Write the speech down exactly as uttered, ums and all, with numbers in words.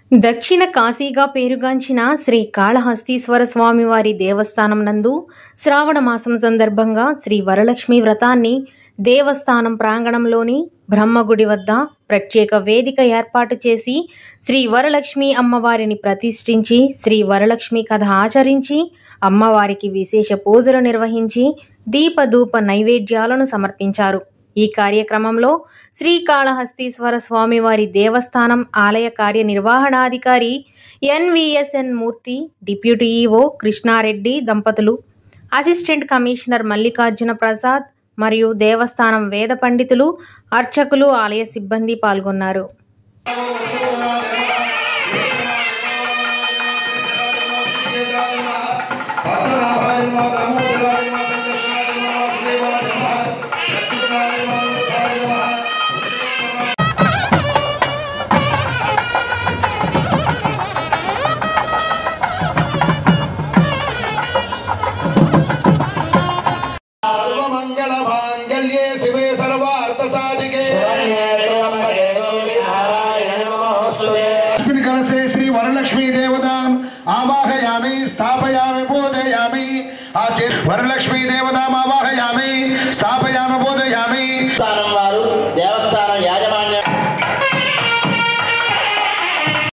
దక్షిణ కాశీగా పేరుగాంచిన శ్రీ కాళహస్తీశ్వర స్వామివారి దేవస్థానం నందు శ్రావణ మాసం సందర్భంగా శ్రీ వరలక్ష్మి వ్రతాన్ని దేవస్థానం ప్రాంగణంలోని బ్రహ్మగుడి వద్ద ప్రత్యేక వేదిక ఏర్పాటు చేసి శ్రీ వరలక్ష్మి అమ్మవారిని ప్రతిష్ఠించి శ్రీ వరలక్ష్మి కథ ఆచరించి అమ్మవారికి విశేష పూజలు నిర్వహించి దీపధూప నైవేద్యాలను సమర్పించారు. ఈ కార్యక్రమంలో శ్రీకాళహస్తీశ్వర స్వామివారి దేవస్థానం ఆలయ కార్యనిర్వహణాధికారి NVSN Murthy, deputy EO Krishna Reddy దంపతులు, అసిస్టెంట్ కమిషనర్ మల్లికార్జున ప్రసాద్ మరియు దేవస్థానం వేద పండితులు, అర్చకులు, ఆలయ సిబ్బంది పాల్గొన్నారు. श्री वरलक्ष्मी देवताम आवाहयामि स्थापयामि पूजयामि वरलक्ष्मी देवताम आवाहयामि स्थापयामि पूजयामि।